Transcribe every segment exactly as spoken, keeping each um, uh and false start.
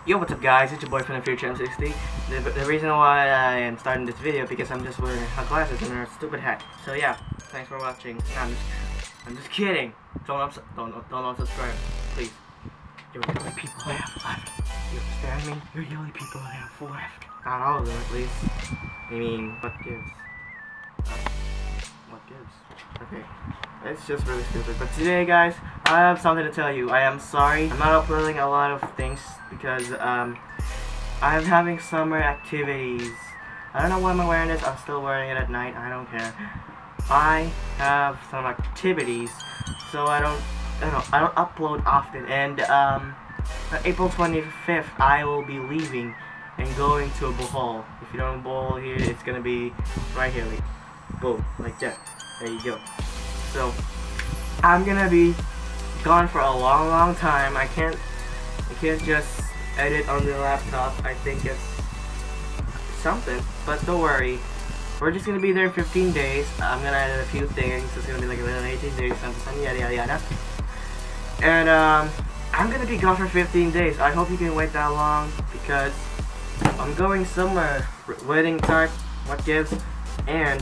Yo, what's up guys, it's your boy from the future M sixty. The, the reason why I am starting this video because I'm just wearing my glasses and a stupid hat. So yeah, thanks for watching. Nah, I'm, just, I'm just kidding. Don't, ups don't, don't unsubscribe, please. You're the only people I have left. You understand me? You're the only people I have left. Not all of them at least. I mean, what gives? Uh, what gives? Okay. It's just really stupid. But today, guys, I have something to tell you. I am sorry. I'm not uploading a lot of things because um, I'm having summer activities. I don't know why I'm wearing this. I'm still wearing it at night. I don't care. I have some activities, so I don't, I don't, I don't upload often. And um, on April twenty-fifth, I will be leaving and going to a Bohol. If you don't know Bohol here, it's gonna be right here, like, boom, like that. There you go. So, I'm gonna be gone for a long, long time. I can't, I can't just edit on the laptop. I think it's something, but don't worry. We're just gonna be there in fifteen days. I'm gonna edit a few things. It's gonna be like eighteen days, something, yada yada yada. And um, I'm gonna be gone for fifteen days. I hope you can wait that long because I'm going somewhere. Wedding type, what gives, and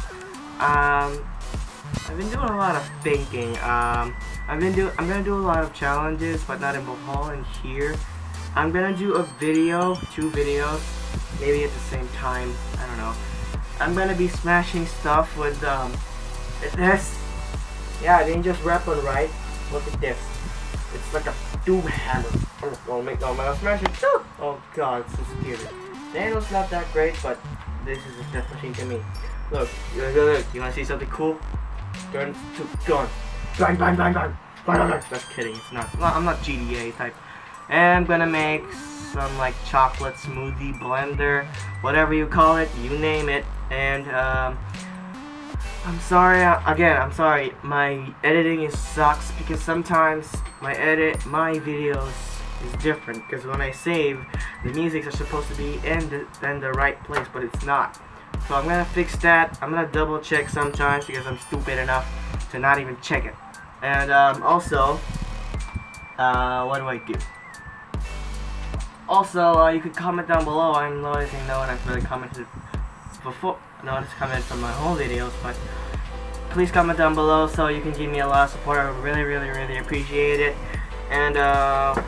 um. I've been doing a lot of thinking. Um, I've been do. I'm gonna do a lot of challenges, but not in Bohol and here. I'm gonna do a video, two videos, maybe at the same time. I don't know. I'm gonna be smashing stuff with um, this. Yeah, I didn't just rap on right. Look at this. It's like a doom hammer. I'm gonna make no man smash it too. Oh god, it's so scary. Daniel's not that great, but this is a death machine to me. Look, look, look, look. You wanna see something cool? Gun to gun. Bang, bang, bang, bang. Bang, bang. Just kidding. It's not. Well, I'm not G D A type. And I'm gonna make some like chocolate smoothie blender, whatever you call it, you name it. And um, I'm sorry. Uh, again, I'm sorry. My editing is sucks because sometimes my edit, my videos is different. Because when I save, the music are supposed to be in the, in the right place, but it's not. So I'm gonna fix that. I'm gonna double check sometimes because I'm stupid enough to not even check it. And um, also, uh, what do I do? Also, uh, you could comment down below. I'm noticing no one has really commented before. No one has commented from my whole videos, but please comment down below so you can give me a lot of support. I really, really, really appreciate it. And uh,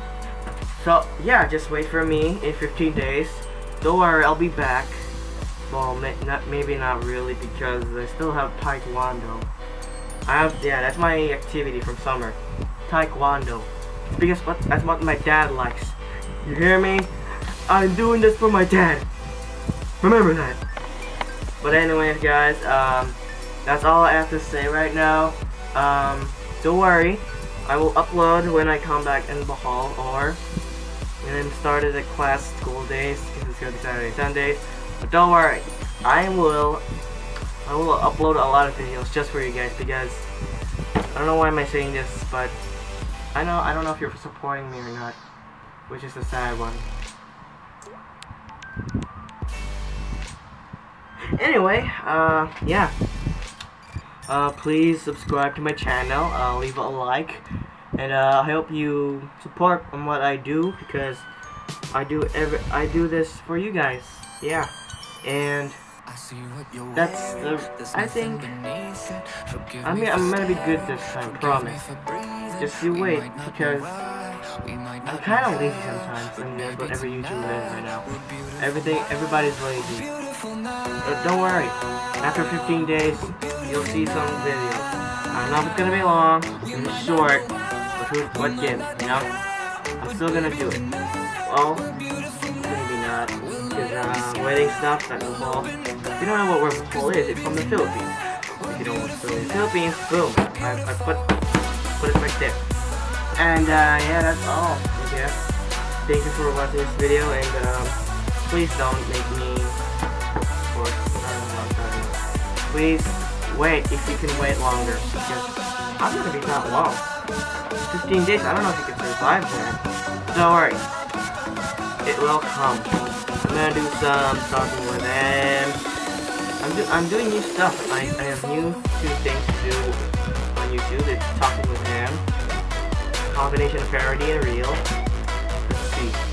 so yeah, just wait for me in fifteen days. Don't worry, I'll be back. Well, may, not, maybe not really because I still have Taekwondo. I have, yeah, that's my activity from summer. Taekwondo. Because what, that's what my dad likes. You hear me? I'm doing this for my dad. Remember that. But anyways, guys, um, that's all I have to say right now. Um, don't worry. I will upload when I come back in Bohol or when I started the class school days because it's gonna be Saturday, Sundays. But don't worry, I will I will upload a lot of videos just for you guys because I don't know why am I saying this, but I know I don't know if you're supporting me or not, which is the sad one. Anyway, uh yeah. Uh please subscribe to my channel, uh leave a like, and uh I hope you support on what I do because I do every I do this for you guys. Yeah. And that's the, I think, I mean, I'm gonna be good this time, promise. Just you wait, because I'm kind of lazy sometimes, and that's what every YouTuber is right now. Everything, everybody's lazy. But don't worry, after fifteen days, you'll see some videos. I don't know if it's gonna be long, it's short, but who, what gives, you know? I'm still gonna do it. Well, maybe not. Because uh, wedding stuff, that's Bohol. If you don't know what where Bohol is, it's from the Philippines. If you don't know what's the Philippines, boom. I, I put put it right there. And uh, yeah, that's all. I guess. Thank you for watching this video, and um, please don't make me for please wait if you can wait longer because I'm gonna be that long. fifteen days. I don't know if you can survive there. Don't worry. It will come. I'm gonna do some talking with him. I'm, do I'm doing new stuff. I, I have new two things to do on YouTube. It's talking with him. Combination of parody and real. Let's see.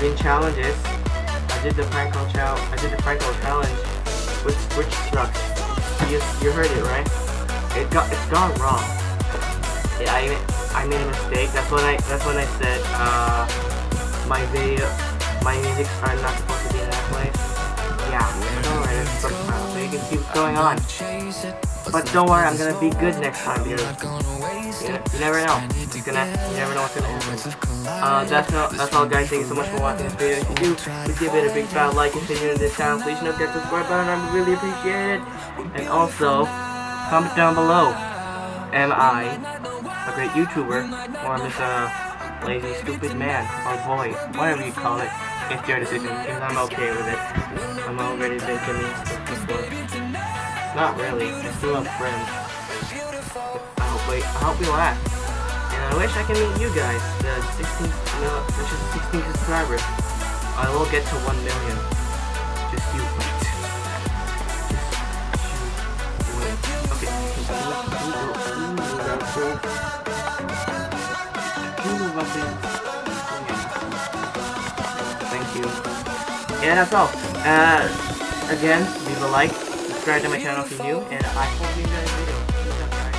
doing challenges. I did the prank call challenge. I did the prank call challenge with which trucks. You you heard it right? It got it's gone wrong. Yeah, I I made a mistake. That's when I that's when I said uh my video my music are not supposed to be in that place. Yeah, alright, it's first time, so you can see what's going on. But don't worry, I'm gonna be good next time, because you, you never know. It's gonna, you never know what's gonna happen. Uh, that's, no, that's all, guys. Thank you so much for watching this video. If you do, please give it a big fat like and continue to this channel. Please don't forget to subscribe button. I would really appreciate it. And also, comment down below. Am I a great YouTuber, or I'm just a lazy, stupid man, or boy, whatever you call it? It's your decision, because I'm okay with it. I'm already been to me before. Not really, I still have friends. I hope, wait, I hope you laugh. And I wish I can meet you guys, the sixteen, no, which is sixteen subscribers. I will get to one million. Just you wait. Just you wait. Okay. Thank you. Yeah, that's all. Uh, again, leave a like, subscribe to my channel if you're new, and I hope you enjoyed the video.